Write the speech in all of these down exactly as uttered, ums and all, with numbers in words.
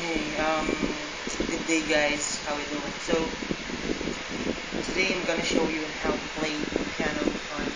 Hey, um, good day guys, how we doing? So, today I'm gonna show you how to play piano on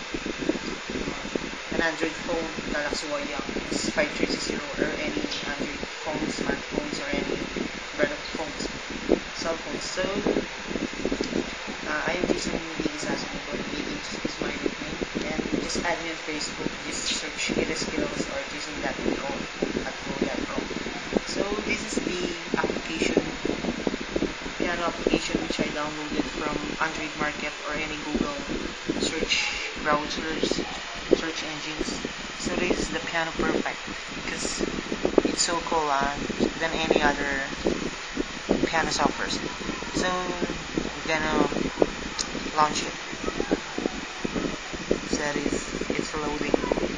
uh, an Android phone, Galaxy Y Young S five three six zero, or any Android phones, smartphones, or any brand of phones, cell phones. So, uh, I am Jason Ligisasanipon, maybe is my nickname, and just add me on Facebook, just search Gita Skills or Jason dot co at go dot com. So, this is the application, piano application which I downloaded from Android Market or any Google search browsers, search engines. So this is the Piano Perfect because it's so cool uh, than any other piano software. So I'm gonna launch it. So that is, it's loading.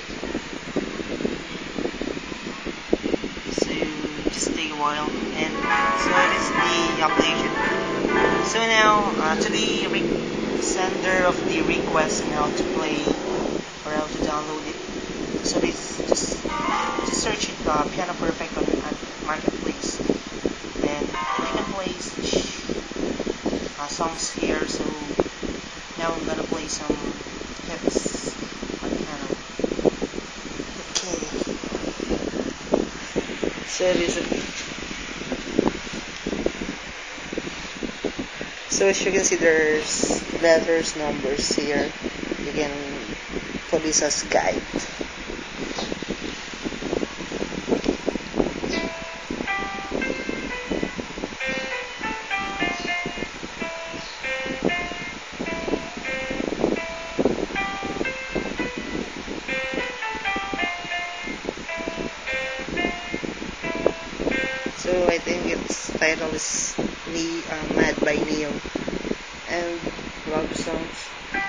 So just take a while, and so this is the application. So now uh, to the sender of the request now to play or how to download it. So this just just search it uh, Piano Perfect on, on Marketplace, and you can place uh, songs here. So now I'm gonna play some hits on piano. Okay. So this is. So as you can see, there's letters, numbers here. You can put this as guide. So I think its title is Me uh, Mad by Neo, and love songs.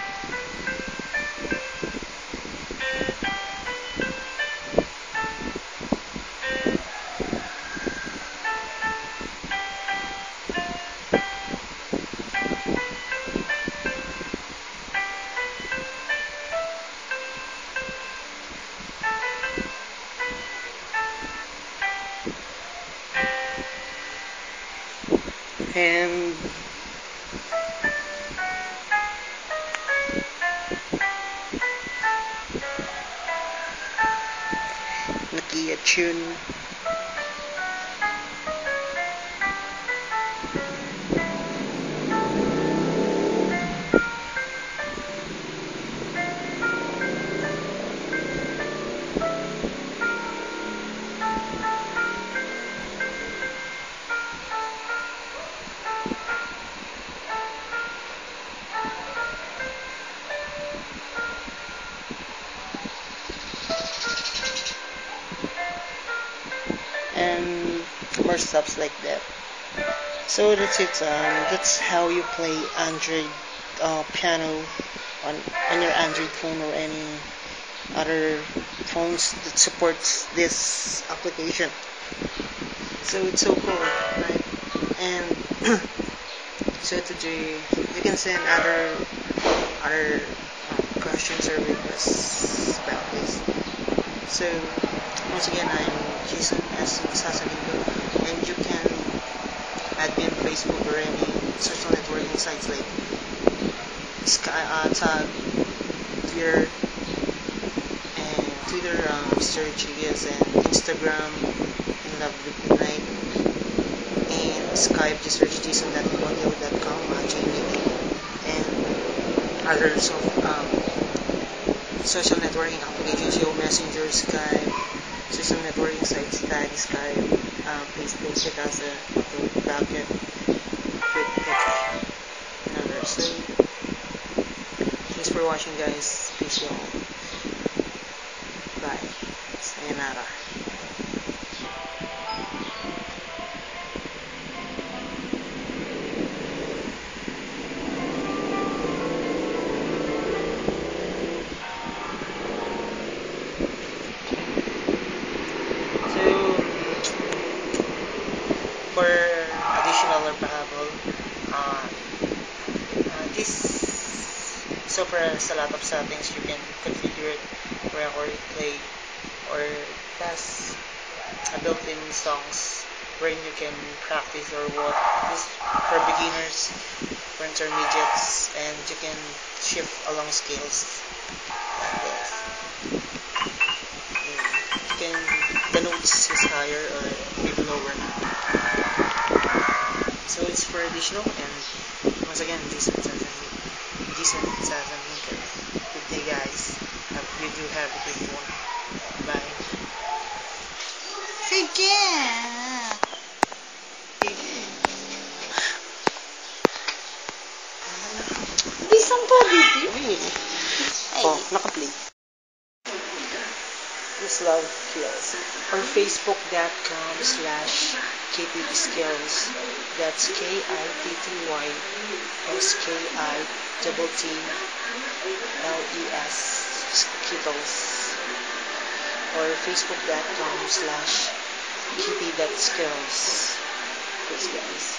And Nokia tune. And more stuffs like that. So that's it. Um, that's how you play Android uh, piano on on your Android phone or any other phones that supports this application. So it's so cool, right? And so today you can send other other um, questions or requests about this. So once again, I'm Jason S. Sasalingo, and you can add me on Facebook or any social networking sites like Sky, uh, Tag, Twitter, and Twitter, um, search yes, and Instagram, and Love Good Night, and Skype, just search jason dot audio dot com, uh, J M E, and other so, um, social networking applications, Yo Messenger, Skype, social networking sites, Tag, Skype, uh, Facebook, Picasa, Bucket, and others. So, thanks for watching, guys. Peace y'all. Bye. Sayonara. For additional or perhaps uh, uh, this software has a lot of settings. You can configure it, record, play, or it has a built-in songs wherein you can practice or what. This for beginners, for intermediates, and you can shift along scales like this. You can, the notes is higher or maybe lower now. So it's for additional, and once again, decent season, decent season winter. Good day, guys. Have, you do have a good one. Bye. Sige! Bisan pa, baby. Uy. Ay. Oh, naka-play. This love kills. Or facebook.com slash kttskills. That's K I T T Y S K I T T L E S Skittles. Or facebook.com slash kt.skills. Thanks, guys.